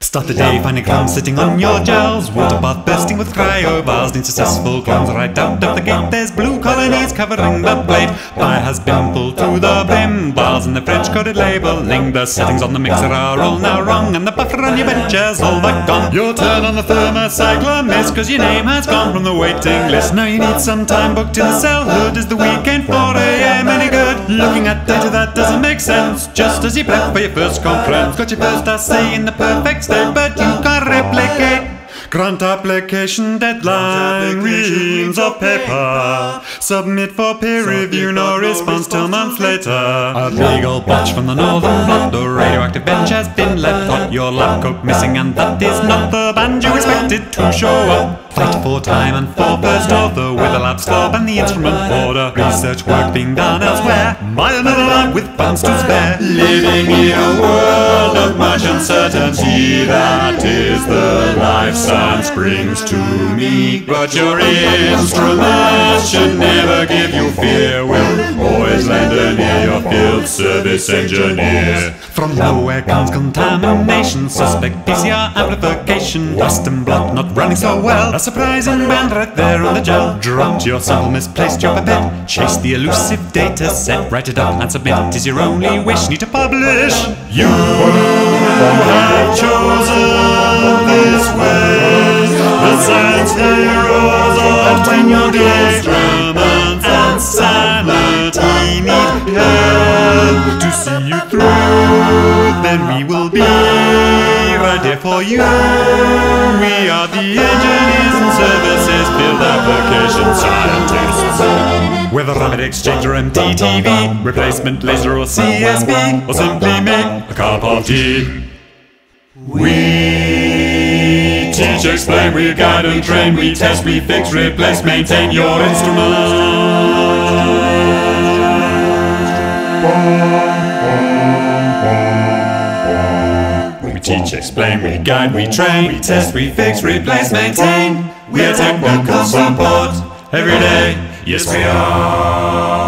Start the day finding clowns sitting on your gels. Water bath bursting with cryo bars. Need successful clowns right out of the gate. There's blue colonies covering the plate. Pie has been pulled to the brim. Bars in the French coded labeling. The settings on the mixer are all now wrong, and the buffer on your benches all but gone. Your turn on the thermocycler miss, cause your name has gone from the waiting list. Now you need some time booked in the cell hood. Is the weekend 4 AM any good? Looking at data that doesn't make sense. Just as you prep for your first conference. Got your first essay in the perfect state, but you can't replicate. Grant application deadline, reams of paper. Submit for peer review, no response till months later. A big old batch from the northern block. The radioactive bench has been left hot. Your lab coat missing, and that is not the band you expected to show up. Fight for time and for first author with a lab stop and the instrument order. Research work being done elsewhere by another lab with funds to spare. Living in a world of much uncertainty, that is the life science brings to me. But your instruments should never give you fear. We'll always lend an ear, your field service engineer. From nowhere comes contamination, suspect PCR amplification. Dust and blood not running so well. A surprising band right there on the gel. Dropped your sample, misplaced your pipette. Chase the elusive data set. Write it up and submit, is your only wish. Need to publish. You have chosen this way. The science heroes obtain your instruments and sanity need help to see you through. Then we will be right here for you. We are the engineers and services, field application scientists. Whether rapid exchange or MTTV, replacement laser or CSV, or simply make a cup of tea. We teach, explain, we guide and train, we test, we fix, replace, maintain your instruments. We teach, explain, we guide, we train, we test, we fix, replace, maintain. We are technical support every day. Yes, we are.